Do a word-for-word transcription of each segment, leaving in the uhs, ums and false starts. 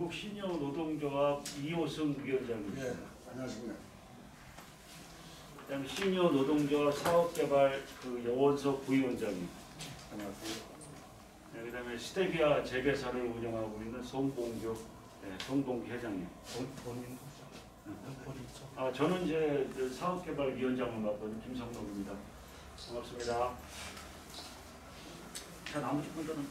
전국 시니어 노동조합 이호승 위원장입니다. 네, 안녕하십니까. 그다음에 시니어 노동조합 사업개발 그 여원석 부위원장님. 안녕하세요. 네, 그다음에 스테비아 재배사를 운영하고 있는 송봉규, 네, 송봉규 회장님. 본인 아, 저는 이제 그 사업개발위원장을 맡은 김성록입니다. 반갑습니다. 자, 나머지 분들은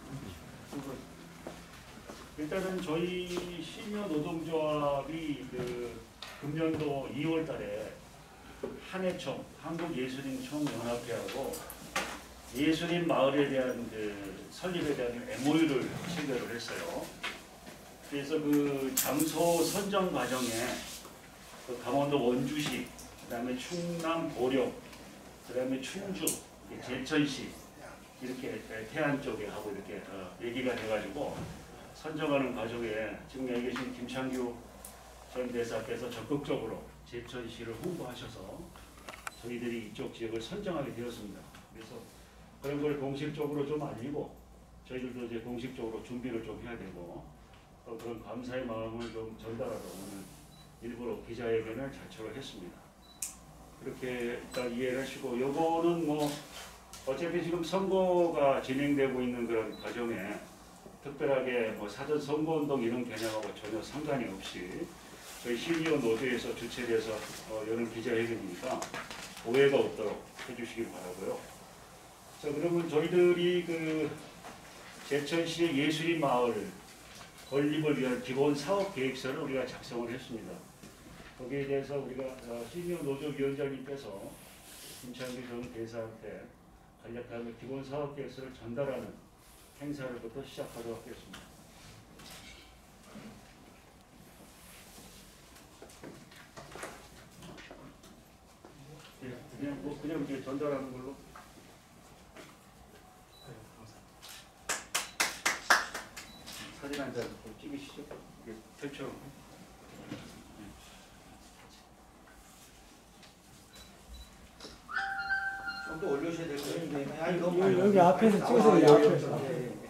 일단은 저희 시니어 노동조합이 그 금년도 이월 달에 한해총, 한국예술인총 연합회하고 예술인 마을에 대한 그 설립에 대한 엠오유를 체결을 했어요. 그래서 그 장소 선정 과정에 그 강원도 원주시, 그다음에 충남 보령, 그다음에 충주, 제천시 이렇게 태안 쪽에 하고 이렇게 어, 얘기가 돼가지고 선정하는 과정에 지금 여기 계신 김창규 전 대사께서 적극적으로 제천시를 홍보하셔서 저희들이 이쪽 지역을 선정하게 되었습니다. 그래서 그런 걸 공식적으로 좀 알리고 저희들도 이제 공식적으로 준비를 좀 해야 되고 또 그런 감사의 마음을 좀 전달하러 오늘 일부러 기자회견을 자초를 했습니다. 그렇게 일단 이해를 하시고 요거는 뭐 어차피 지금 선거가 진행되고 있는 그런 과정에 특별하게 뭐 사전 선거운동 이런 개념하고 전혀 상관이 없이 저희 시니어 노조에서 주최돼서 어, 여는 기자회견이니까 오해가 없도록 해주시길 바라고요. 자, 그러면 저희들이 그 제천시의 예술인 마을 건립을 위한 기본 사업 계획서를 우리가 작성을 했습니다. 거기에 대해서 우리가 어, 시니어 노조 위원장님께서 김창규 전 대사한테 간략하게 기본 사업 계획서를 전달하는 행사를부터 시작하도록 하겠습니다. 네, 그냥 뭐 그냥 이제 전달하는 걸로. 사진 한 장 찍으시죠. 네, 펼쳐. 좀 더 올려주셔야 될 거예요. 아니 너무 여기, 여기 많이 앞에서 나와. 찍으세요. 아, 여기 예, 앞에서. 예, 예.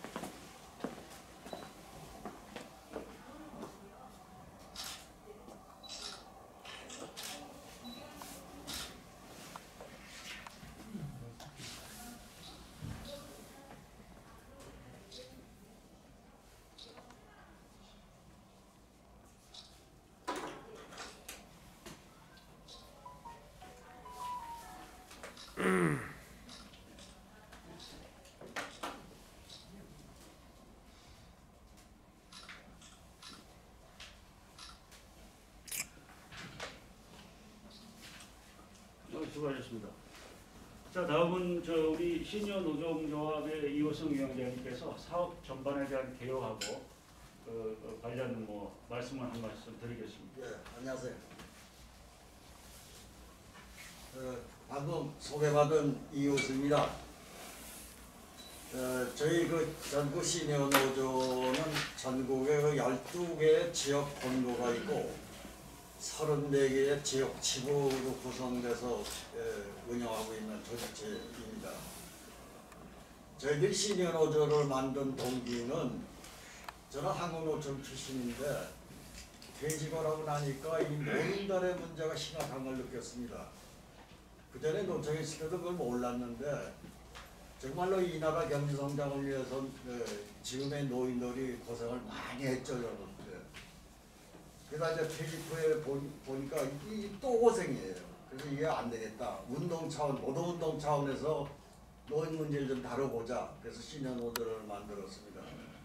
수고하셨습니다. 자, 다음은 저 우리 시니어 노동조합의 이호승 위원장님께서 사업 전반에 대한 개요하고 그, 그 관련 뭐 말씀을 한 말씀 드리겠습니다. 예, 안녕하세요. 어, 방금 소개받은 이호승입니다. 어, 저희 그 전국 시니어 노조는 전국에 그 열두 개의 지역 본부가 있고 서른네 개의 지역 지부로 구성돼서 에, 운영하고 있는 조직체입니다. 저희들이 시니어 노조를 만든 동기는 저는 한국노총 출신인데 퇴직을 하고 나니까 이 노인단의 문제가 심각한 걸 느꼈습니다. 그전에 노총에 있을 때도 그걸 몰랐는데 정말로 이 나라 경제 성장을 위해서 에, 지금의 노인들이 고생을 많이 했죠. 여러분. 그래서 이제 퇴직 후에 보니까 이게 또 고생이에요. 그래서 이게 안 되겠다. 운동 차원, 노동운동 차원에서 노인 문제를 좀 다뤄보자. 그래서 시니어 노조를 만들었습니다.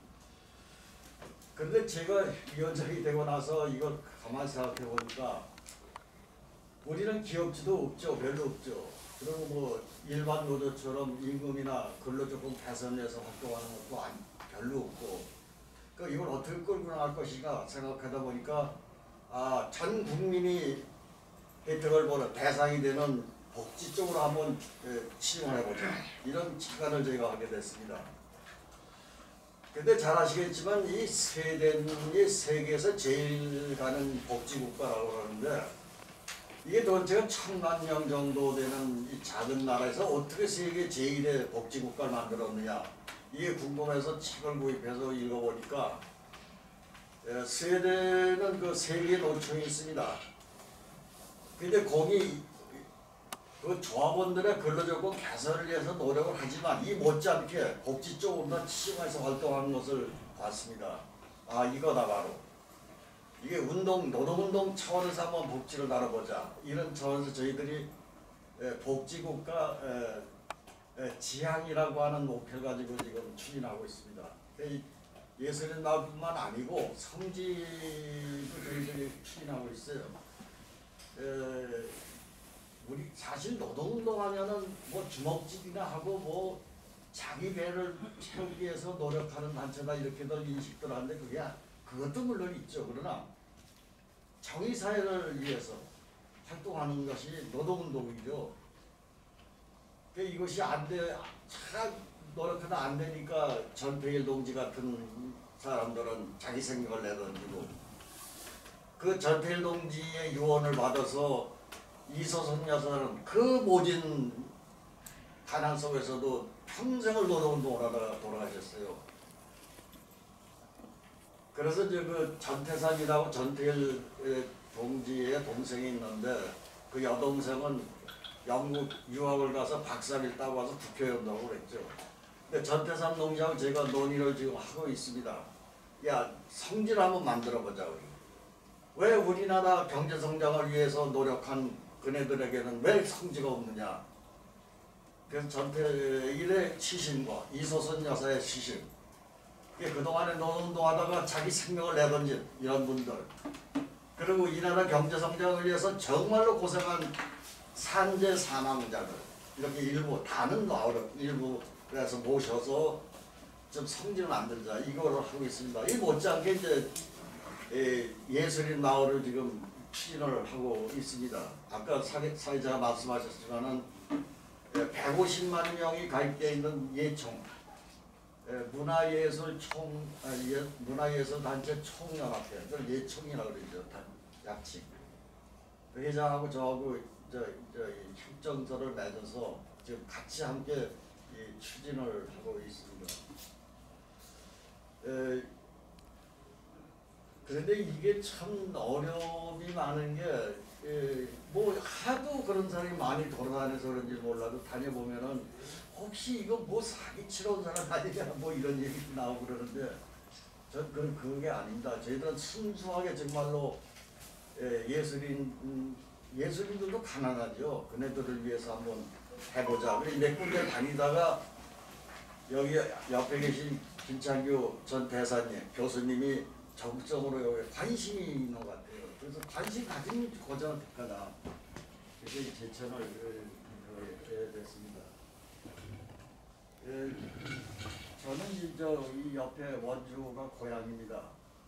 그런데 제가 위원장이 되고 나서 이걸 가만히 생각해 보니까 우리는 기업주도 없죠. 별로 없죠. 그리고 뭐 일반 노조처럼 임금이나 근로조건 개선해서 활동하는 것도 별로 없고 그 이걸 어떻게 끌고 나갈 것인가 생각하다 보니까 아, 전 국민이 혜택을 보는 대상이 되는 복지 쪽으로 한번 치중해보자 이런 착안을 저희가 하게 됐습니다. 근데 잘 아시겠지만 이 스웨덴이 세계에서 제일 가는 복지국가라고 하는데 이게 도대체 천만 명 정도 되는 이 작은 나라에서 어떻게 세계 제일의 복지국가를 만들었느냐 이게 궁금해서 책을 구입해서 읽어보니까 에, 스웨덴은 그 세계 노총이 있습니다. 근데 거기 그 조합원들의 근로조건 개선을 위해서 노력을 하지만 이 못지않게 복지 쪽으로 더 치중해서 활동하는 것을 봤습니다. 아 이거다 바로. 이게 운동, 노동운동 차원에서 한번 복지를 다뤄보자. 이런 차원에서 저희들이 에, 복지국가 에, 에, 지향이라고 하는 목표를 가지고 지금 추진하고 있습니다. 예술인 나뿐만 아니고 성지도 저희들이 추진하고 있어요. 에, 우리 사실 노동운동하면은 뭐 주먹질이나 하고 뭐 자기 배를 채우기 위해서 노력하는 단체다 이렇게들 인식들 하는데 그게 그것도 물론 있죠. 그러나 정의사회를 위해서 활동하는 것이 노동운동이죠. 그러니까 이것이 안 돼, 참 노력해도 안 되니까 전태일 동지 같은 사람들은 자기 생명을 내던지고 그 전태일 동지의 유언을 받아서 이소선 여사는 그 모진 가난 속에서도 평생을 노동운동을 하다가 돌아가셨어요. 그래서 이제 그 전태산이라고 전태일 동지의 동생이 있는데 그 여동생은 영국 유학을 가서 박사를 따고 와서 국회의원이라고 그랬죠. 근데 전태산 동지하고 제가 논의를 지금 하고 있습니다. 야 성지를 한번 만들어보자 우리. 왜 우리나라 경제성장을 위해서 노력한 그네들에게는 왜 성지가 없느냐. 그래서 전태일의 시신과 이소선 여사의 시신 그동안에 노동운동하다가 자기 생명을 내던진 이런 분들 그리고 이 나라 경제성장을 위해서 정말로 고생한 산재 사망자들 이렇게 일부 다는 어렵 일부 그래서 모셔서 좀 성지를 만들자 이거를 하고 있습니다. 이 못지않게 이제 예술인 마을을 지금 추진을 하고 있습니다. 아까 사회자가 말씀하셨지만은 백오십만 명이 가입되어 있는 예총 문화예술 총 아, 예, 문화예술 단체 총연합회 그걸 예총이라고 그러죠. 약칭. 그 회장하고 저하고 저, 저 협정서를 맺어서 지금 같이 함께 이 추진을 하고 있습니다. 에, 그런데 이게 참 어려움이 많은 게 뭐 하도 그런 사람이 많이 돌아다녀서 그런지 몰라도 다녀보면은 혹시 이거 뭐 사기치러 온 사람 아니냐 뭐 이런 얘기 나오고 그러는데 전 그건 그게 아닙니다. 저희들은 순수하게 정말로 예술인 예술인들도 가난하죠. 그네들을 위해서 한번 해보자. 몇 군데 다니다가 여기 옆에 계신 김창규 전 대사님 교수님이 적극적으로 여기 관심이 있는 것 같아요. 그래서 관심 가진 고전을 택하다. 그래서 제천을 해야 됐습니다. 예, 저는 이제 이 옆에 원주가 고향입니다.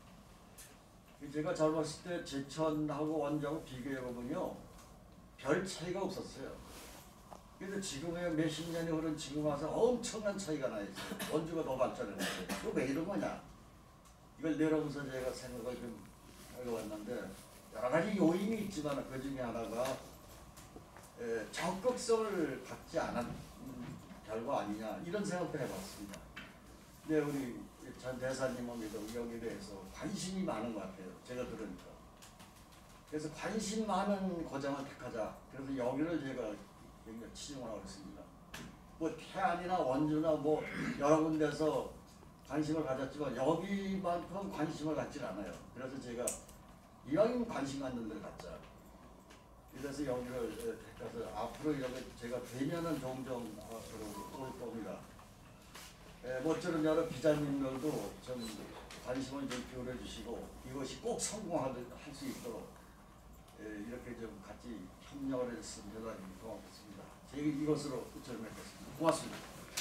제가 젊었을 때 제천하고 원주하고 비교해보면요. 별 차이가 없었어요. 그런데 지금에 몇십 년이 흐른 지금 와서 엄청난 차이가 나 있어요. 원주가 더 발전했는데. 그거 왜 이런 거냐? 이걸 내려오면서 제가 생각을 좀 해왔는데 여러 가지 요인이 있지만 그 중에 하나가 에, 적극성을 갖지 않은 결과 아니냐 이런 생각도 해봤습니다. 근데 우리 전 대사님은 여기에 대해서 관심이 많은 것 같아요. 제가 들으니까. 그래서 관심 많은 고장을 택하자. 그래서 여기를 제가 치중을 하고 있습니다. 뭐 태안이나 원주나 뭐 여러 군데서 관심을 가졌지만 여기만큼 관심을 갖지는 않아요. 그래서 제가 이왕이면 관심 갖는 데를 갖자. 그래서 여기를 택해서 앞으로 여기 제가 되면은 종종 올 겁니다. 에, 모처럼 여러 기자님들도 좀 관심을 좀 기울여 주시고 이것이 꼭 성공할 수 있도록 에, 이렇게 좀 같이 협력을 했으면 대단히 고맙습니다. 제가 이것으로 끝을 맺겠습니다. 고맙습니다.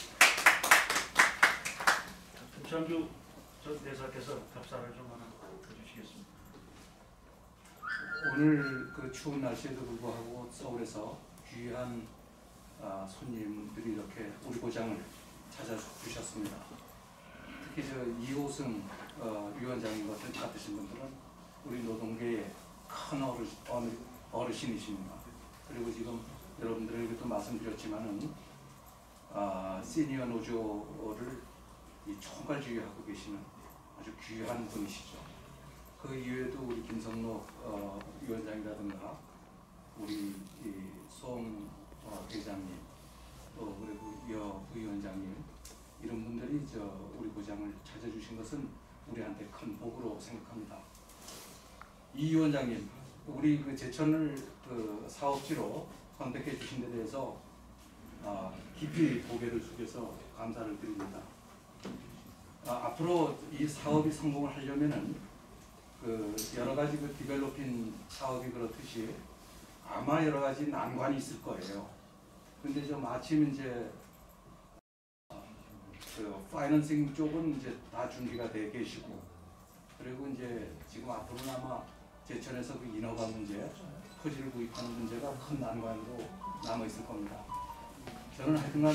김창규 전 대사께서 답사를 좀 하나 해주시겠습니다. 오늘 그 추운 날씨에도 불구하고 서울에서 귀한 아, 손님들이 이렇게 우리 고장을 찾아주셨습니다. 특히 저 이호승 어, 위원장님 같은 같으신 분들은 우리 노동계의 큰 어르신, 어르, 어르신이십니다. 그리고 지금 여러분들에게도 말씀드렸지만은 아, 시니어 노조를 이 총괄지휘하고 계시는 아주 귀한 분이시죠. 그 이외에도 우리 김성록 어, 위원장이라든가 우리 송 어, 회장님 또 그리고 여 부위원장님 이런 분들이 저 우리 고장을 찾아주신 것은 우리한테 큰 복으로 생각합니다. 이 위원장님, 우리 그 제천을 그 사업지로 선택해 주신 데 대해서 아, 깊이 고개를 숙여서 감사를 드립니다. 아, 앞으로 이 사업이 성공을 하려면은 그 여러 가지 그 디벨로핑 사업이 그렇듯이 아마 여러 가지 난관이 있을 거예요. 근데 저 마침 이제 그 파이낸싱 쪽은 이제 다 준비가 돼 계시고, 그리고 이제 지금 앞으로는 아마 제천에서 그 인허가 문제, 토지를 구입하는 문제가 큰 난관으로 남아 있을 겁니다. 저는 하여튼간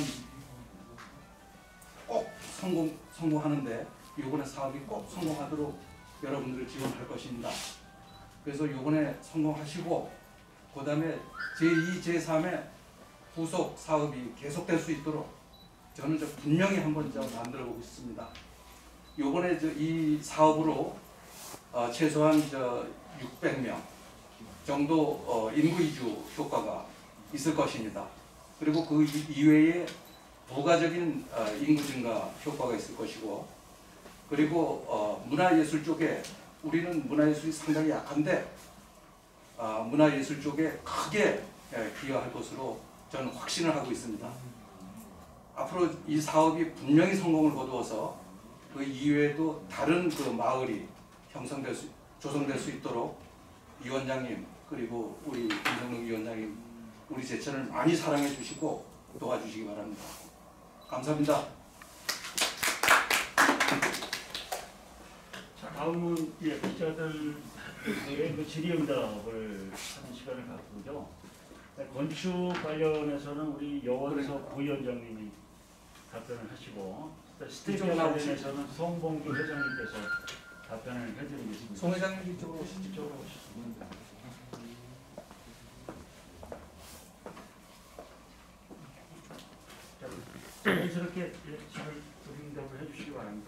꼭 성공 성공하는데 이번에 사업이 꼭 성공하도록 여러분들을 지원할 것입니다. 그래서 이번에 성공하시고 그다음에 제이, 제삼의 후속 사업이 계속될 수 있도록 저는 저 분명히 한번 저 만들어 보고 싶습니다. 이번에 저 이 사업으로 어 최소한 저 육백 명 정도 어 인구 이주 효과가 있을 것입니다. 그리고 그 이외에 부가적인 어 인구 증가 효과가 있을 것이고, 그리고 어 문화예술 쪽에 우리는 문화예술이 상당히 약한데 어 문화예술 쪽에 크게 예, 기여할 것으로 저는 확신을 하고 있습니다. 앞으로 이 사업이 분명히 성공을 거두어서 그 이외에도 다른 그 마을이 형성될 수, 조성될 수 있도록 위원장님 그리고 우리 김성록 위원장님 우리 제천을 많이 사랑해 주시고 도와주시기 바랍니다. 감사합니다. 자, 다음은 예, 기자들의 그 질의응답을 하는 시간을 갖고요. 네, 건축 관련해서는 우리 여원석 부위원장님이 답변을 하시고, 스테이션 관련해서는 송봉규 회장님께서 답변을 해드리겠습니다. 송 회장님 이쪽으로 오시죠. 이쪽으로 오시죠. 자, 자연스럽게 예, 잘 응답을 해주시기 바랍니다.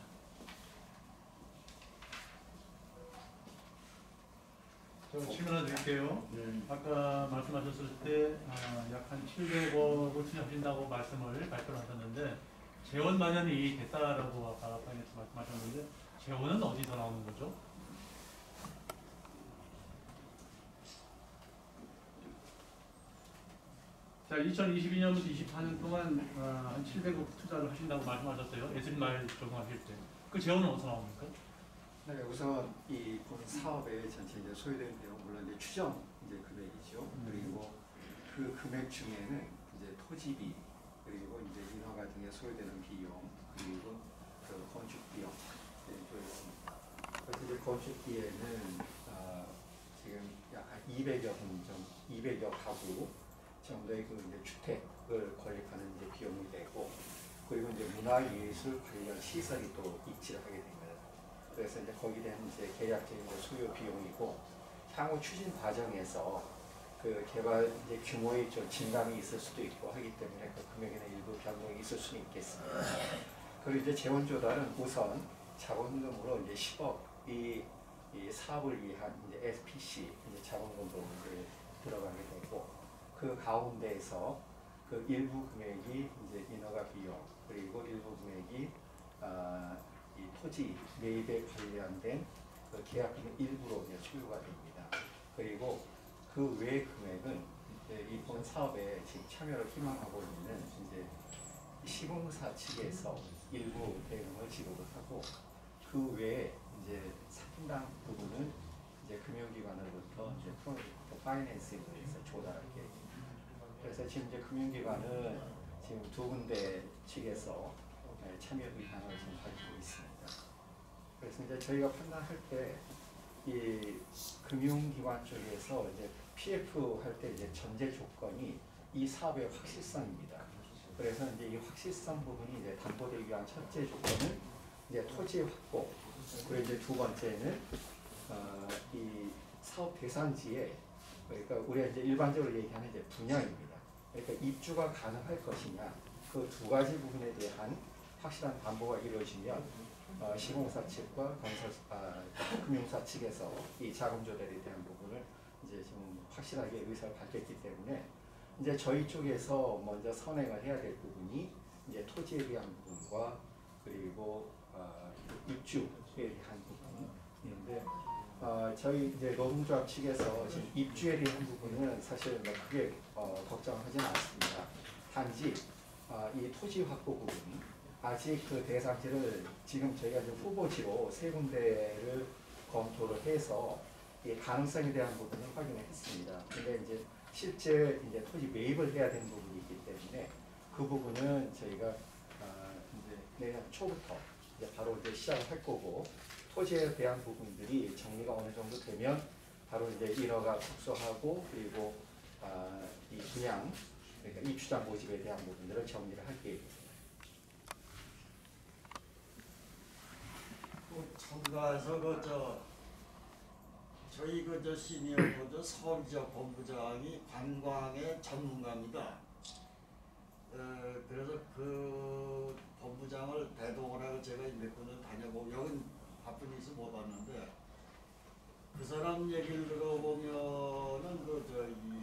저 질문 하나 드릴게요. 네. 아까 말씀하셨을 때 약 한 칠백억을 투자하신다고 말씀을 발표를 하셨는데 재원 마련이 됐다라고 아까 파이낸스 말씀하셨는데 재원은 어디서 나오는 거죠? 자, 이천이십이 년부터 이십사 년 동안 어, 한 칠백억 투자를 하신다고 말씀하셨어요. 예술말 적용하실 때. 그 재원은 어디서 나옵니까? 네, 우선 이 본 사업의 전체 이제 소요된 비용 물론 이제 추정 이제 금액이죠. 음. 그리고 그 금액 중에는 이제 토지비 그리고 이제 인허가 등에 소요되는 비용 그리고 그 건축 비용 들어있습니다. 그래서 이제 건축비에는 어, 지금 약 한 이백여 좀 이백여 가구 정도의 그 이제 주택을 건립하는 이제 비용이 되고, 그리고 이제 문화예술 관련 시설이 또 입지를 하게 됩니다. 그래서 이제 거기에 대한 이제 계약적인 이제 소요 비용이고, 향후 추진 과정에서 그 개발 이제 규모의 좀 증감이 있을 수도 있고 하기 때문에 그 금액에는 일부 변동이 있을 수는 있겠습니다. 그리고 이제 재원 조달은 우선 자본금으로 이제 십억 이, 이 사업을 위한 이제 에스피씨 이제 자본금으로 이제 들어가게 되고, 그 가운데에서 그 일부 금액이 이제 인허가 비용 그리고 일부 금액이 어, 이 토지 매입에 관련된 그 계약금의 일부로 이제 소요가 됩니다. 그리고 그 외 금액은 이제 이번 사업에 지금 참여를 희망하고 있는 이제 시공사 측에서 일부 대응을 지급을 하고, 그 외에 이제 상당 부분은 이제 금융기관으로부터 이제 프로젝트 파이낸싱을 해서 조달할 계획입니다. 그래서 지금 이제 금융기관은 지금 두 군데 측에서 참여 의향을 지금 가지고 있습니다. 그래서 이제 저희가 판단할 때 이 금융기관 쪽에서 이제 피에프 할 때 이제 전제 조건이 이 사업의 확실성입니다. 그래서 이제 이 확실성 부분이 이제 담보되기 위한 첫째 조건은 이제 토지 확보, 그리고 이제 두 번째는 어, 이 사업 대상지에, 그러니까 우리가 이제 일반적으로 얘기하는 이제 분양입니다. 그러니까 입주가 가능할 것이냐, 그 두 가지 부분에 대한 확실한 담보가 이루어지면 어, 시공사 측과 건설 아, 금융사 측에서 이 자금 조달에 대한 부분을 이제 좀 확실하게 의사를 밝혔기 때문에 이제 저희 쪽에서 먼저 선행을 해야 될 부분이 이제 토지에 대한 부분과 그리고 어, 입주에 대한 부분인데 어, 저희 이제 노동조합 측에서 지금 입주에 대한 부분은 사실 뭐 크게 어, 걱정하지는 않습니다. 단지 어, 이 토지 확보 부분 아직 그 대상지를 지금 저희가 이제 후보지로 세 군데를 검토를 해서 이 가능성에 대한 부분을 확인을 했습니다. 근데 이제 실제 이제 토지 매입을 해야 되는 부분이 있기 때문에 그 부분은 저희가 어, 이제 내년 초부터 이제 바로 이제 시작을 할 거고 토지에 대한 부분들이 정리가 어느 정도 되면 바로 이제 인허가 축소하고 그리고 어, 이 분양 그러니까 입주장 모집에 대한 부분들을 정리를 할 계획입니다. 첨가해서 그저 저희 그저 시니어 그저 서울지역 본부장이 관광의 전문가입니다. 어, 그래서 그 본부장을 대동을 하고 제가 몇 군을 다녀보고 여긴 바쁜 일이 못 왔는데 그 사람 얘기를 들어보면은 그 저이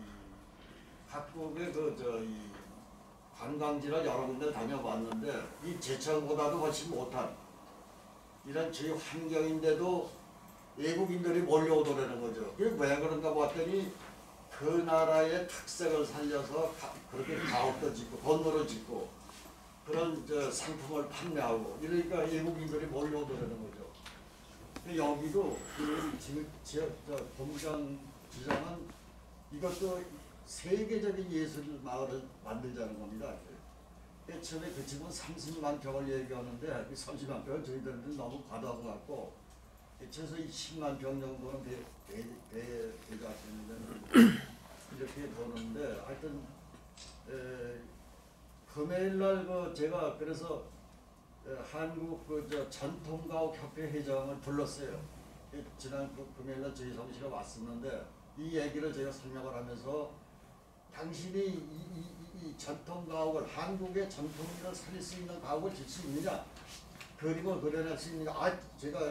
각국의 그 저이 관광지를 여러 군데 다녀봤는데 이 제천보다도 훨씬 못한 이런 저희 환경인데도 외국인들이 몰려오더라는 거죠. 그게 왜 그런가 봤더니 그 나라의 특색을 살려서 가, 그렇게 가옥도 짓고 건물을 짓고 그런 저 상품을 판매하고 이러니까 외국인들이 몰려오더라는 거죠. 여기도 그 지금 지역 저 본부장 주장은 이것도 세계적인 예술 마을을 만들자는 겁니다. 처음에 그 집은 삼십만 평을 얘기하는데 그 삼십만 평은 저희들은 너무 과도한 것 같고 최소 십만 평 정도는 돼, 돼, 돼, 되지 않겠는데 이렇게 보는데 하여튼 에, 금요일날 그 제가 그래서 에, 한국 그 저 전통가옥협회 회장을 불렀어요. 지난 그 금요일날 저희 사무실에 왔었는데 이 얘기를 제가 설명을 하면서 당신이 이, 이, 이 전통가옥을 한국의 전통을 살릴 수 있는 가옥을 질 수 있느냐 그림을 그려낼 수 있느냐 아 제가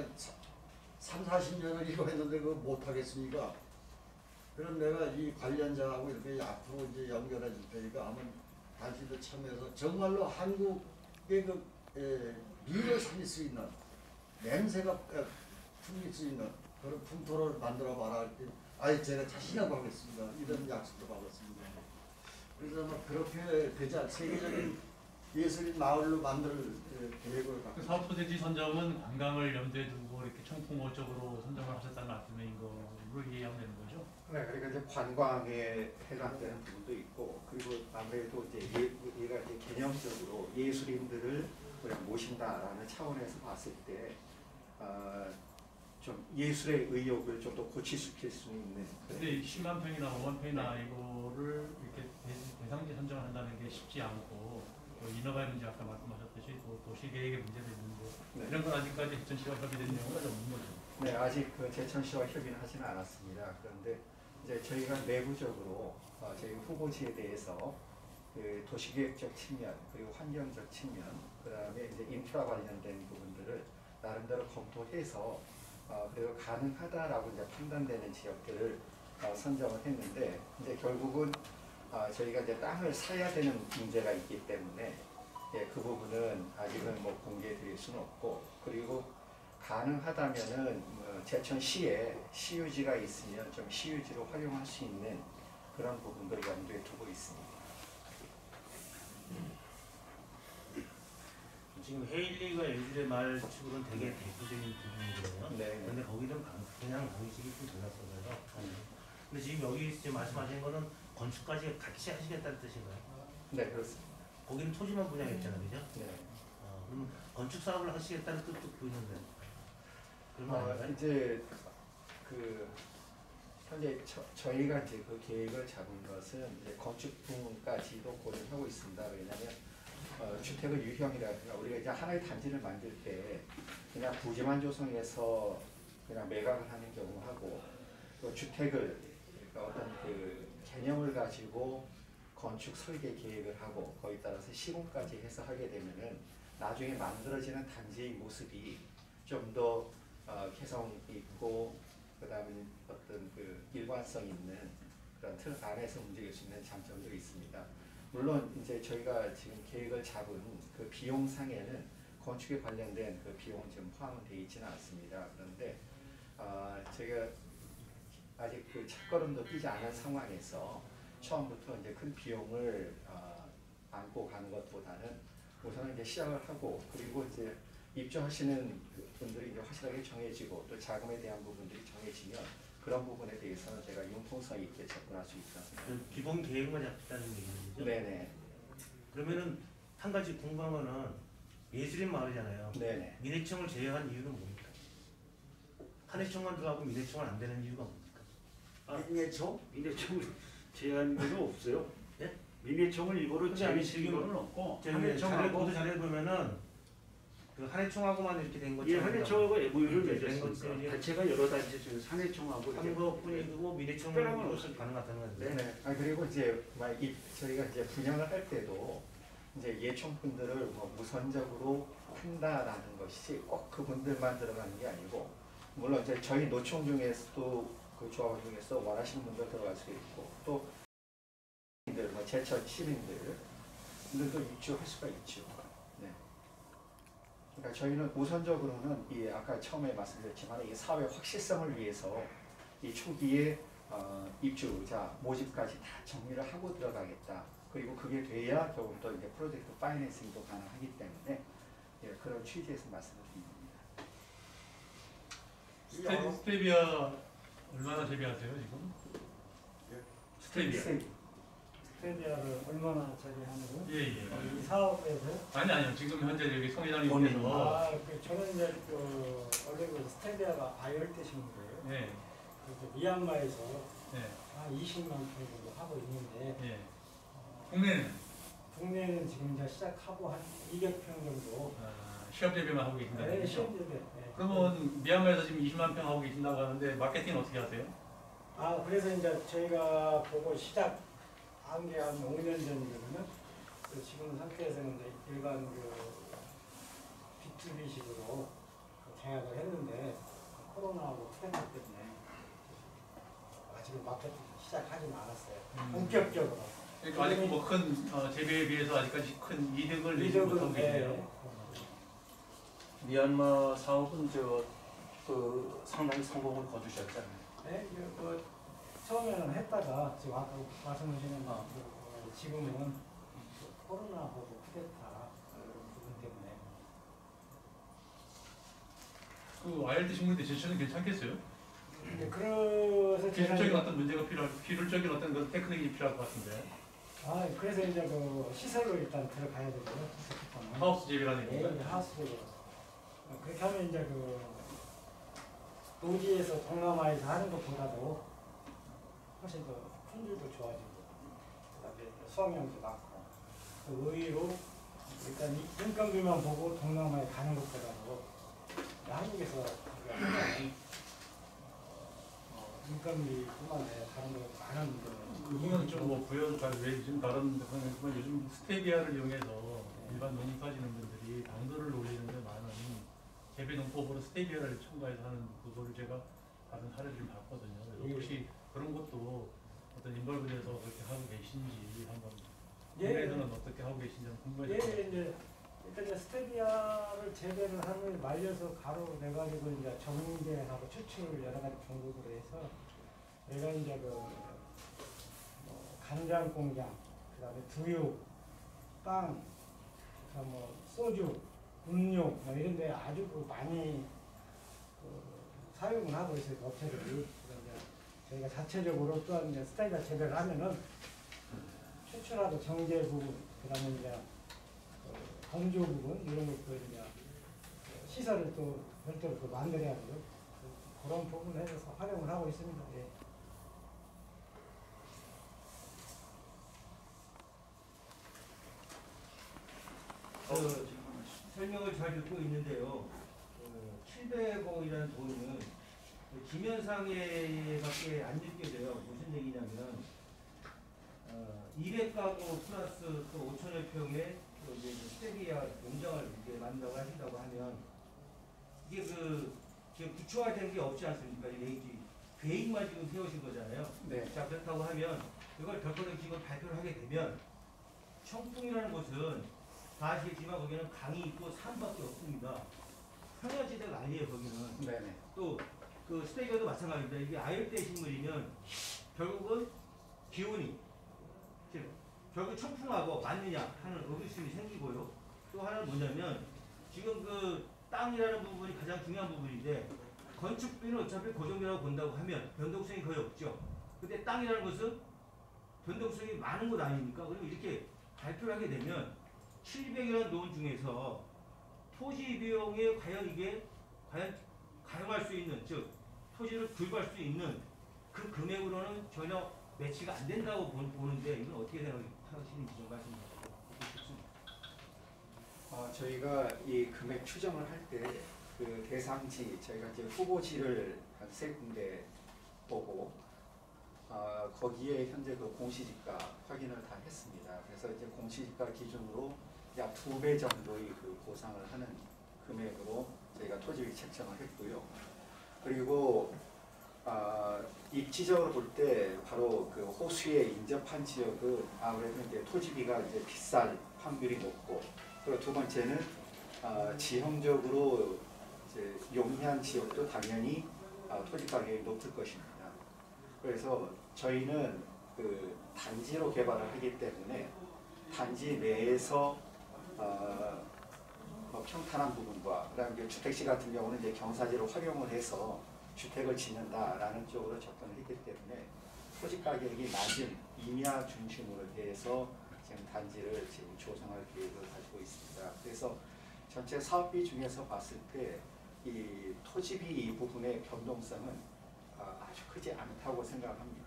삼사십 년을 이거 했는데 그거 못하겠습니까? 그럼 내가 이 관련자하고 이렇게 앞으로 이제 연결해 줄 테니까 한번 당신도 참여해서 정말로 한국의 그 에, 미를 살릴 수 있는 냄새가 풍길 수 있는 그런 풍토를 만들어 봐라 할 때 아예 제가 자신하고 하겠습니다. 이런 약속도 받았습니다. 그래서 막 그렇게 되자 세계적인 예술인 마을로 만들 계획을 갖고 그 사업 소재지 선정은 관광을 염두에 두고 이렇게 청풍호적으로 선정을 하셨다는 말씀인 거를 이해하면 되는 거죠? 네, 그러니까 이제 관광에 해당되는 부분도 있고 그리고 아무래도 이제 얘, 얘가 이제 개념적으로 예술인들을 우리가 모신다라는 차원에서 봤을 때 어, 좀 예술의 의욕을 좀 더 고취시킬 수 있는. 근데 십만 평이나 오만 평이나 이거를 이렇게 대상지 선정을 한다는 게 쉽지 않고 또 인허가 문제 아까 말씀하셨듯이 또 도시계획의 문제도 있는데 네. 이런 건 아직까지 제천시와 협의된 내용은 없는 거죠. 네, 아직 그 제천시와 협의는 하지는 않았습니다. 그런데 이제 저희가 내부적으로 어, 저희 후보지에 대해서 그 도시계획적 측면 그리고 환경적 측면 그다음에 이제 인프라 관련된 부분들을 나름대로 검토해서 어, 그리고 가능하다라고 이제 판단되는 지역들을 어, 선정을 했는데 이제 결국은 어, 저희가 이제 땅을 사야 되는 문제가 있기 때문에 예, 그 부분은 아직은 뭐 공개해 드릴 수는 없고 그리고 가능하다면은 뭐 제천시에 시유지가 있으면 좀 시유지로 활용할 수 있는 그런 부분들을 염두에 두고 있습니다. 지금 헤일리가 예술의 말 측으로는 되게 대표적인 부분이거든요. 네. 근데 거기는 방, 그냥 방식이 좀 달랐어요. 근데 지금 여기 지금 말씀하신 거는 건축까지 같이 하시겠다는 뜻인가요? 네, 그렇습니다. 거기는 토지만 분양했잖아요, 그죠? 네. 어, 그럼 건축 사업을 하시겠다는 뜻도 보이는데. 그러면 어, 아닌가요? 이제 그 현재 저, 저희가 이제 그 계획을 잡은 것은 이제 건축 부분까지도 고려하고 있습니다. 왜냐하면 어, 주택을 유형이라든가 우리가 이제 하나의 단지를 만들 때 그냥 부지만 조성해서 그냥 매각을 하는 경우하고 또 주택을 그러니까 어떤 그 개념을 가지고 건축 설계 계획을 하고 거기에 따라서 시공까지 해서 하게 되면은 나중에 만들어지는 단지의 모습이 좀 더 어, 개성 있고 그다음에 어떤 그 일관성 있는 그런 틀 안에서 움직일 수 있는 장점도 있습니다. 물론 이제 저희가 지금 계획을 잡은 그 비용상에는 건축에 관련된 그 비용은 지금 포함은 되어 있지는 않습니다. 그런데 어, 제가 아직 그 첫걸음도 뛰지 않은 상황에서 처음부터 이제 큰 비용을 어, 안고 가는 것보다는 우선 이제 시작을 하고 그리고 이제 입주하시는 분들이 이제 확실하게 정해지고 또 자금에 대한 부분들이 정해지면 그런 부분에 대해서는 제가 융통성 있게 접근할 수 있다고 생각합니다. 기본 계획만 잡겠다는 얘기죠. 네네. 그러면은 한 가지 궁금한 거는 예술인 마을이잖아요. 네네. 민해청을 제외한 이유는 뭡니까? 한해청만 들어가고 민해청은 안 되는 이유가 뭡니까? 아, 민예청? 민해청을 제한은 없어요. 예? 민해청을 일부러 그게 아니, 제외시킨 지금 건 없고 자료 한해청하고 보도 자료를 보면은 그 한해청하고만 이렇게 된 예, 것처럼 한해청하고 엠오유를 된 것들이 맺었으니까 단체가 여러 단체 중에서 한해청하고 이렇게 한 것뿐이고 민해청은 특별한 건 이것을 없습니다. 가능하다는 건데. 네네. 아 그리고 이제 막 이 저희가 이제 분양을 할 때도 이제 예총 분들을 뭐 우선적으로 한다라는 것이 꼭 그분들만 들어가는 게 아니고 물론 이제 저희 노총 중에서도 그 조합 중에서 원하시는 분들 들어갈 수 있고 또 시민들, 뭐 제천 시민들 분들도 입주할 수가 있죠. 네. 그러니까 저희는 우선적으로는 이 아까 처음에 말씀드렸지만 이 사회 확실성을 위해서 이 초기에 어, 입주자 모집까지 다 정리를 하고 들어가겠다. 그리고 그게 돼야 조금 더 이제 프로젝트 파이낸싱도 가능하기 때문에 예, 그런 취지에서 말씀을 드립니다. 스테, 스테비아 얼마나 재배하세요 지금? 스테비아. 스테디아를 얼마나 처리하는 예예. 이 사업에서요? 아니 아니요 지금 현재 여기 송 회장님께서 아, 그 저는 이제 그 원래 그 스테디아가 아열대 식물이에요. 네, 그래서 미얀마에서 네, 한 이십만 평 정도 하고 있는데 예. 어, 국내는 국내는 지금 이제 시작하고 한 이백 평 정도. 아, 시업 재배만 하고 계신다는 네, 거죠? 시험대배. 네. 그러면 미얀마에서 지금 이십만 평 하고 계신다고 하는데 마케팅 어떻게 하세요? 아, 그래서 이제 저희가 보고 시작한 게 한 오 년 전이거든요. 그 지금 상태에서는 이제 일반 그 비투비식으로 계약을 했는데 코로나하고 팬데 때문에 아직은 마케팅 시작하지는 않았어요. 음. 본격적으로. 그러니까 아직 뭐큰 어, 재배에 비해서 아직까지 큰 이득을 내지 이적은 못하고 계세요. 네. 미얀마 사업은 저 그 상당히 성공을 거두셨잖아요. 네, 이게 뭐 처음에는 했다가 지금 아까 말씀하시는 아. 그 지금은 그 코로나하고 쿠데타 부분 때문에 그 아이엘티 식물인데 제철은 괜찮겠어요? 근데 그래서 제가 기술적인 이제- 어떤 문제가 필요할, 기술적인 어떤 그 테크닉이 필요할 것 같은데. 아 그래서 이제 그 시설로 일단 들어가야 되고요. 시설부터는. 하우스 재배라는 네, 얘기인가요? 이제 하우스적으로. 어, 그렇게 하면 이제 그 노지에서 동남아에서 하는 것보다도 훨씬 더 품질도 좋아지고 그다음에 수확량도 많고 그 의외로 일단 이 인건비만 보고 동남아에 가는 것보다도 한국에서 우리가 하는 어, 인건비뿐만 아니라 다른 거 많은 그거는 좀뭐 부여도 잘 왜 요즘 다른 데서는 요즘 스테비아를 이용해서 일반 농사지는 분들이 당도를 올리는데 많은 재배 농법으로 스테비아를 첨가해서 하는 그거를 제가 다른 사례를 좀 봤거든요. 그래서 혹시 그런 것도 어떤 인벌브에서 그렇게 하고 계신지 한번 국내에서는 어떻게 하고 계신지 한번 예, 궁금해요. 이제 일단 이제 스테비아를 재배를 하면 말려서 가루 내 가지고 이제 정제하고 추출을 여러 가지 방법으로 해서 내가 이제 그 뭐 간장 공장, 그다음에 두유, 빵, 그다음 뭐 소주, 음료 뭐 이런 데 아주 그 많이 그 사용을 하고 있어요 업체들이. 그래서 이제 저희가 자체적으로 또한 이제 스테비아 재배를 하면은 추출하고 정제 부분, 그다음에 이제 그 건조 부분 이런 것도 이제 시설을 또 별도로 또 만들어야 돼요. 그- 그런 부분을 해서 활용을 하고 있습니다. 예. 그 설명을 잘 듣고 있는데요. 그 칠백억이라는 돈은 그 지면상에밖에 안 느껴져요. 무슨 얘기냐면 어, 이백 가구 플러스 또 오천여 평의 또 이제 스테비아 농장을 이제 이게 그 지금 구축화된 게 없지 않습니까? 이게 계획만 지금 세우신 거잖아요. 네. 자 그렇다고 하면 이걸 별거를 지금 발표를 하게 되면 청풍이라는 곳은 다 아시겠지만 거기는 강이 있고 산밖에 없습니다. 평야지대가 아니에요 거기는. 네네. 또 그 스테이크도 마찬가지입니다. 이게 아열대 식물이면 결국은 기온이 지금 결국 청풍하고 맞느냐 하는 의구심이 생기고요. 또 하나는 뭐냐면 지금 그 땅이라는 부분이 가장 중요한 부분인데 건축비는 어차피 고정비라고 본다고 하면 변동성이 거의 없죠. 근데 땅이라는 것은 변동성이 많은 것 아닙니까? 그리고 이렇게 발표를 하게 되면 칠백이라는 논 중에서 토지 비용에 과연 이게 과연 가용할 수 있는 즉 토지를 구입할 수 있는 그 금액으로는 전혀 매치가 안 된다고 보, 보는데 이건 어떻게 생각하시는지 좀 말씀 주십시오. 어, 저희가 이 금액 추정을 할 때 그 대상지 저희가 이제 후보지를 한 세 군데 보고 어, 거기에 현재 그 공시지가 확인을 다 했습니다. 그래서 이제 공시지가 기준으로 약 두 배 정도의 그 보상을 하는 금액으로 저희가 토지를 책정을 했고요. 그리고 어, 입지적으로 볼 때 바로 그 호수에 인접한 지역은 아무래도 이제 토지비가 이제 비쌀 확률이 높고, 그리고 두 번째는 어, 지형적으로 이제 용이한 지역도 당연히 어, 토지 가격이 높을 것입니다. 그래서 저희는 그 단지로 개발을 하기 때문에 단지 내에서 어, 뭐 평탄한 부분과 그다음에 주택지 같은 경우는 이제 경사지를 활용을 해서 주택을 짓는다라는 쪽으로 접근을 했기 때문에 토지 가격이 낮은 임야 중심으로 해서 지금 단지를 지금 조성할 계획을 가지고 있습니다. 그래서 전체 사업비 중에서 봤을 때 이 토지비 부분의 변동성은 아주 크지 않다고 생각합니다.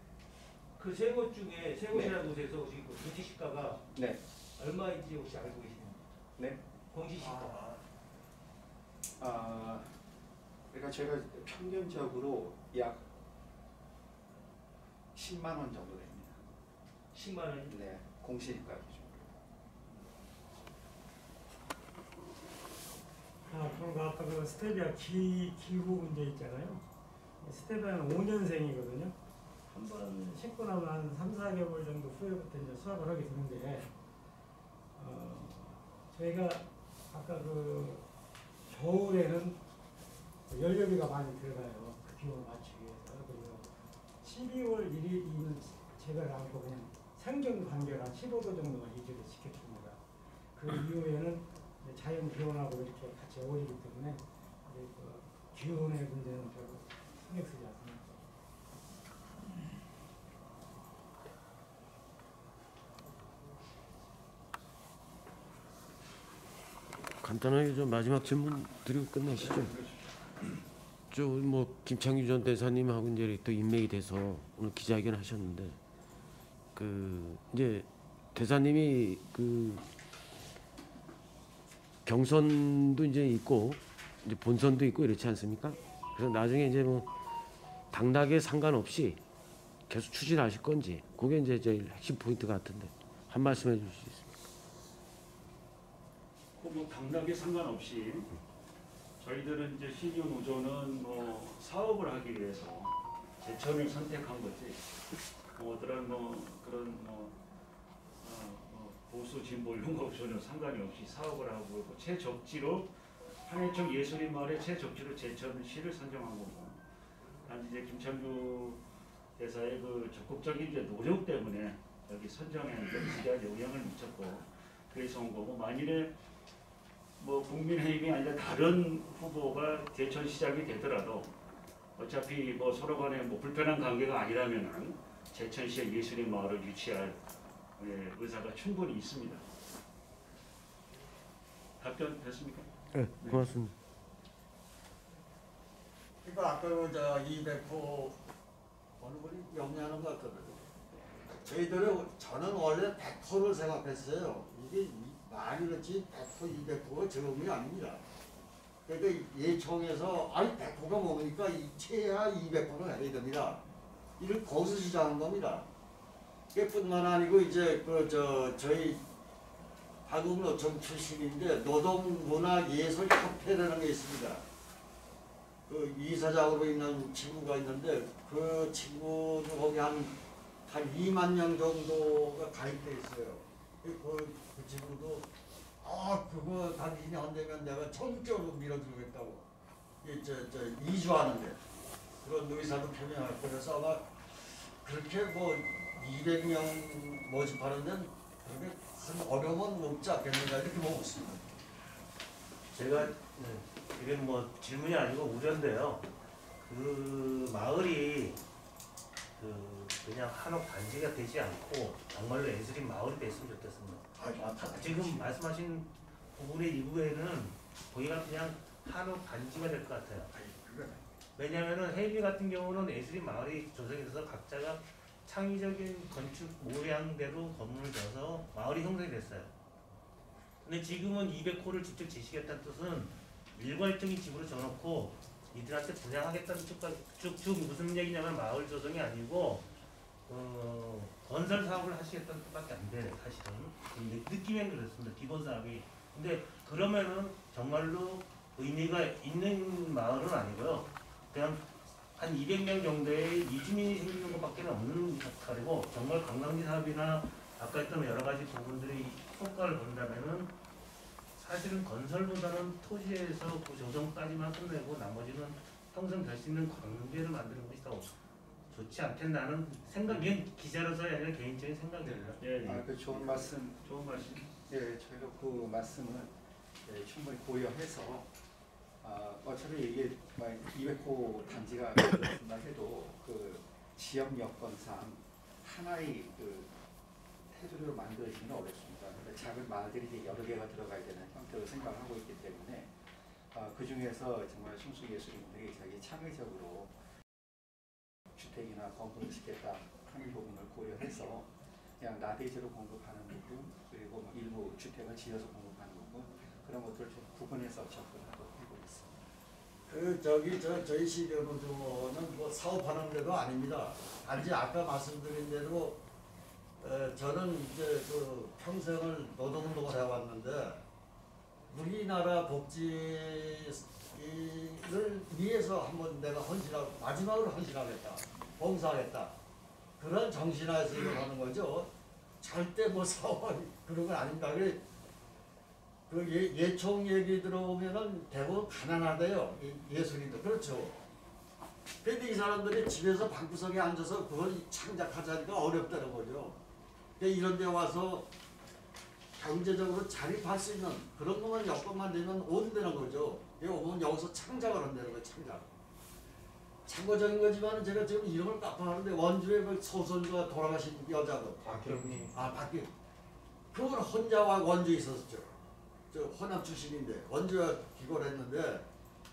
그 세 곳 중에 세 곳이라는 곳에서 혹시 그 공시시가가 네. 얼마인지 혹시 알고 계시나요? 네. 공시시가. 아, 그러니까 저희가 평균적으로 약 십만 원 정도 됩니다. 십만 원? 네, 공시지가 기준. 아, 그럼 아까 그 스테비아 기, 기후 문제 있잖아요. 스테비아는 오 년생이거든요. 한 번 심고 나면 한 삼, 사 개월 정도 후에부터 이제 수확을 하게 되는데, 어, 저희가 아까 그 겨울에는 연료비가 많이 들어가요. 그 비용을 맞추기 위해서. 그래서 십이월 일 일이면 재배를 하고 그냥 생존 간격을 한 십오 도 정도만 유지를 시켜줍니다. 그 이후에는 자연 기온하고 이렇게 같이 어울리기 때문에 그 기온의 문제는 별로 신경 쓰지 않습니다. 간단하게 좀 마지막 질문 드리고 끝내시죠. 저 뭐 김창규 전 대사님하고 이제 또 인맥이 돼서 오늘 기자회견 하셨는데 그 이제 대사님이 그 경선도 이제 있고 이제 본선도 있고 이렇지 않습니까? 그래서 나중에 이제 뭐 당락에 상관없이 계속 추진하실 건지 그게 이제 제일 핵심 포인트 같은데 한 말씀 해주실 수 있습니까? 뭐 당락에 상관없이 저희들은 이제 시니어 노조는 뭐 사업을 하기 위해서 제천을 선택한 거지 뭐 어떠한 뭐 그런 뭐, 어, 뭐 보수 진보 이런 거 전혀 상관이 없이 사업을 하고 있고 최적지로 한해청 예술인 마을의 최적지로 제천시를 선정한 거고, 단 이제 김창규 대사의 그 적극적인 이제 노력 때문에 여기 선정하는데 기대한 영향을 미쳤고 그래서 온 거고, 만일에 뭐 국민의힘이 아니라 다른 후보가 대천시장이 되더라도 어차피 뭐 서로 간에 뭐 불편한 관계가 아니라면은 제천시의 예술인 마을을 유치할 예, 의사가 충분히 있습니다. 답변 됐습니까? 네, 고맙습니다. 그러니까 아까 그저 이백 호 어느 분이 영리하는 것 같거든요. 저희들은 저는 원래 백 호를 생각했어요. 이게 많이 그렇지 백 호, 이백 호가 적음이 아닙니다. 그러니까 예청에서 아니 백 호가 뭡니까? 최하 이백 호는 해야 됩니다. 이를 거기서 시작하는 겁니다. 그뿐만 아니고 이제 그 저 저희 한국노총 출신인데 노동문화예술협회라는 게 있습니다. 그 이사장으로 있는 친구가 있는데 그 친구도 거기 한, 한 이만 명 정도가 가입돼 있어요. 그, 그 친구도 아 그거 당신이 안 되면 내가 전적으로 밀어주겠다고 저, 저 이주하는데 그런 의사도 표명할 그래서 아마 그렇게 뭐 이백 명 모집하는 데는 그렇게 큰 어려움은 없지 않겠는가 이렇게 보고 있습니다. 제가 네, 이게 뭐 질문이 아니고 우려인데요. 그 마을이 그 그냥 한옥 단지가 되지 않고 정말로 예술인 마을이 됐으면 좋겠습니다. 아, 지금 말씀하신 부분의 이후에는 거기가 그냥 한옥 단지가 될 것 같아요. 왜냐하면은 해비 같은 경우는 예술인 마을이 조성이 돼서 각자가 창의적인 건축 모양대로 건물을 져서 마을이 형성이 됐어요. 근데 지금은 이백 호를 직접 지시겠다는 뜻은 일괄적인 집으로 정해놓고 이들한테 분양하겠다는 쪽까지 쭉, 쭉 무슨 얘기냐면 마을 조성이 아니고 어, 건설 사업을 하시겠다는 뜻밖에 안 돼요. 사실은 근데 느낌엔 그렇습니다. 기본 사업이. 근데 그러면은 정말로 의미가 있는 마을은 아니고요. 그냥 한 이백 명 정도의 이주민이 생기는 것밖에 없는 역할이고 정말 관광지 사업이나 아까 했던 여러 가지 부분들이 효과를 본다면은 사실은 건설보다는 토지에서 그 조성까지만 끝내고 나머지는 형성될 수 있는 관계를 만드는 것이 더 좋지 않겠나는 생각이 기자로서의 아니라 개인적인 생각이에요. 예, 예. 아, 그 좋은 말씀. 좋은 말씀. 예, 저희가 그 말씀을 예, 충분히 고려해서 아, 어차피 이게 이백 호 단지가 된다 해도 그 지역 여건상 하나의 그 테두리로 만들어지기는 어렵습니다. 근데 작은 마을들이 이제 여러 개가 들어가야 되는 형태로 생각을 하고 있기 때문에 아, 그 중에서 정말 순수 예술인들이 자기 창의적으로 주택이나 건물을 짓겠다 하는 부분을 고려해서 그냥 나대지로 공급하는 부분 그리고 뭐 일부 주택을 지어서 공급하는 부분 그런 것들을 좀 구분해서 접근하도록 하고 있습니다. 그 저기 저 저희 시대노조는 뭐 사업하는 데도 아닙니다. 단지 아까 말씀드린 대로 에, 저는 이제 그 평생을 노동운동을 해왔는데 우리나라 복지를 위해서 한번 내가 헌신하고 마지막으로 헌신하겠다, 봉사하겠다 그런 정신하에서 일을 하는 거죠. 절대 뭐 사업 그런 건 아닙니다. 그 예, 예총 얘기 들어보면은 대부분 가난하대요. 예술인들 그렇죠. 근데 이 사람들이 집에서 방구석에 앉아서 그걸 창작하자니까 어렵다는 거죠. 근데 이런 데 와서 경제적으로 자립할 수 있는 그런 것만 여건만 되면 온다는 거죠. 여기 오면 여기서 창작을 한다는 거예요. 창작. 참고적인 거지만 제가 지금 이름을 깜빡하는데 원주의 그 소설가 돌아가신 여자분 박경리. 아 박경 그분 혼자와 원주에 있었죠. 저 호남 출신인데 원주에 기고를 했는데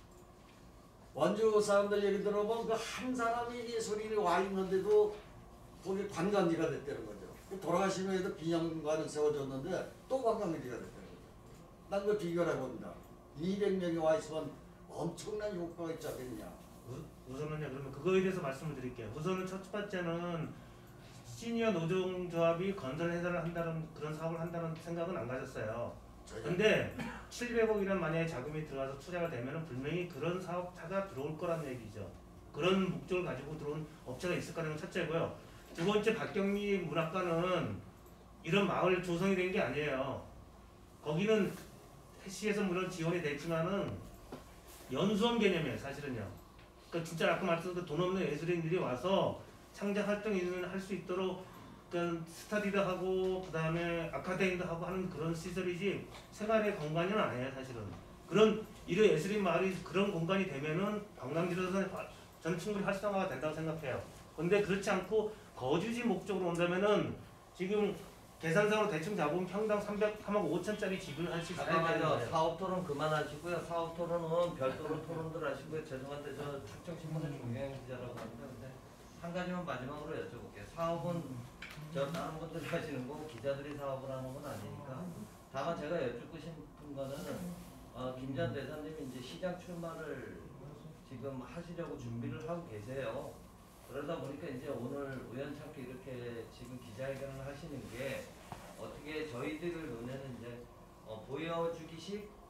원주 사람들 얘기 들어보면 그 한 사람이 예술인이 와 있는데도 거기 관광지가 됐다는 거죠. 돌아가신 후에도 기념관을 세워줬는데 또 관광지가 됐다는 거죠. 난 그 비교를 해봅니다. 이백 명이 와 있으면 엄청난 효과가 있지 않겠냐. 우, 우선은요 그러면 그거에 대해서 말씀을 드릴게요. 우선은 첫 번째는 시니어 노동조합이 건설 회사를 한다는 그런 사업을 한다는 생각은 안 가졌어요. 근데 칠백억이란 만약에 자금이 들어가서 투자가 되면은 분명히 그런 사업자가 들어올 거란 얘기죠. 그런 목적을 가지고 들어온 업체가 있을 거라는 건 첫째고요. 두 번째 박경리 문학관은 이런 마을 조성이 된 게 아니에요. 거기는 시에서 물론 지원이 됐지만은 연수원 개념이에요, 사실은요. 그러니까 진짜 아까 말씀드린 돈 없는 예술인들이 와서 창작 활동을 할 수 있도록 그러니까 스터디도 하고 그 다음에 아카데미도 하고 하는 그런 시설이지 생활의 공간은 아니에요, 사실은. 그런 이런 예술인 마을이 그런 공간이 되면은 관광지로서는 저는 충분히 활성화가 된다고 생각해요. 근데 그렇지 않고 거주지 목적으로 온다면은 지금 계산상으로 대충 잡으면 평당 삼억 오천짜리 집을 할 수 있어야 되는 잠깐만요. 거예요. 사업 토론 그만하시고요. 사업 토론은 별도로 토론들 하시고요. 죄송한데 저 특정신문의 종경 기자라고 합니다. 근데 한 가지만 마지막으로 여쭤볼게요. 사업은 저 다른 분들이 하시는 거고 기자들이 사업을 하는 건 아니니까. 다만 제가 여쭙고 싶은 거는 어, 김 전 대사님이 이제 시장 출마를 지금 하시려고 준비를 하고 계세요. 그러다 보니까 이제 오늘 우연찮게 이렇게 지금 기자회견을 하시는 게 어떻게 저희들을 눈에는 이제 어, 보여주기식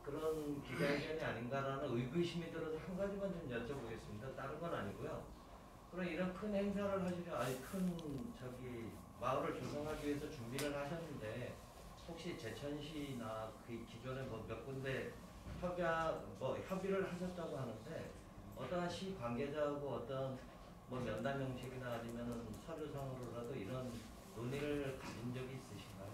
그런 기자회견이 아닌가라는 의구심이 들어서 한 가지만 좀 여쭤보겠습니다. 다른 건 아니고요. 그럼 이런 큰 행사를 하시려, 아니 큰 저기 마을을 조성하기 위해서 준비를 하셨는데 혹시 제천시나 그 기존에 뭐 몇 군데 협약 뭐 협의를 하셨다고 하는데 어떠한 시 관계자하고 어떤 뭐 면담 형식이나 아니면은 서류상으로라도 이런 논의를 가진 적이 있으신가요?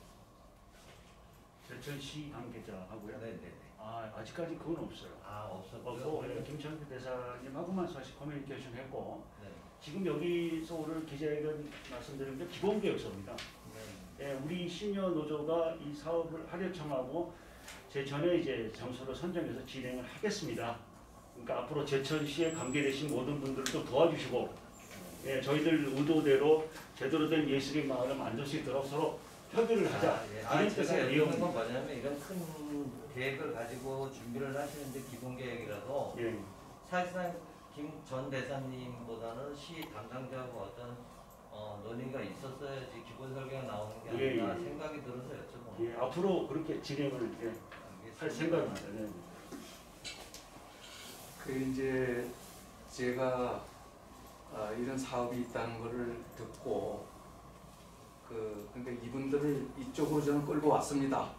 제천시 관계자하고요. 네네네. 아 아직까지 그건 없어요. 아 없었고요. 없고 예, 김창규 대사님하고만 사실 커뮤니케이션 했고 네. 지금 여기서 오늘 기자회견 말씀드린 게 기본계획서입니다. 네. 예, 우리 시니어 노조가 이 사업을 하려 청하고 제천에 이제 장소를 선정해서 진행을 하겠습니다. 그러니까 앞으로 제천시에 관계되신 모든 분들도 도와주시고, 예, 저희들 의도대로 제대로 된 예술의 마을을 만들 수 있도록 서로 협의를 하자. 아, 예. 아, 이런 제가 뜻의 여쭤보는 내용입니다. 건 뭐냐면 이런 큰 계획을 가지고 준비를 하시는데 기본 계획이라도 예, 사실상 김 전 대사님보다는 시 담당자하고 어떤 어, 논의가 있었어야지 기본 설계가 나오는 게 예, 아닌가 예. 생각이 들어서 여쭤보는 예, 앞으로 그렇게 진행을 예, 할 생각입니다. 예. 그 이제 제가 아, 이런 사업이 있다는 것을 듣고 그 그러니까 이분들을 이쪽으로 저는 끌고 왔습니다.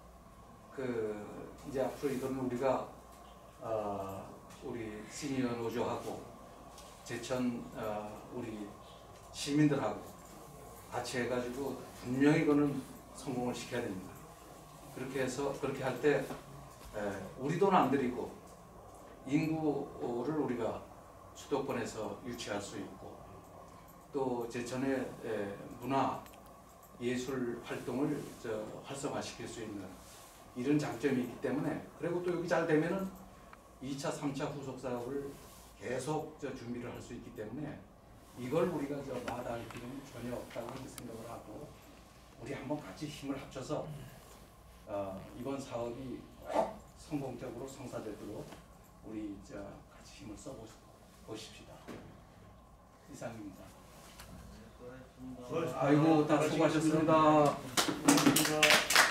그 이제 앞으로 이거는 우리가 아, 우리 시니어 노조하고 제천 아, 우리 시민들하고 같이 해가지고 분명히 이거는 성공을 시켜야 됩니다. 그렇게 해서 그렇게 할 때 우리 돈 안 들이고 인구를 우리가 수도권에서 유치할 수 있고 또 제천의 에, 문화 예술 활동을 저, 활성화시킬 수 있는 이런 장점이 있기 때문에 그리고 또 여기 잘 되면은 이 차, 삼 차 후속 사업을 계속 저, 준비를 할 수 있기 때문에 이걸 우리가 저 마다할 필요는 전혀 없다고 생각을 하고 우리 한번 같이 힘을 합쳐서 어, 이번 사업이 꼭 성공적으로 성사되도록 우리 저 같이 힘을 써보십시다. 이상입니다. 수고하셨습니다. 아이고 다 수고하셨습니다. 고맙습니다.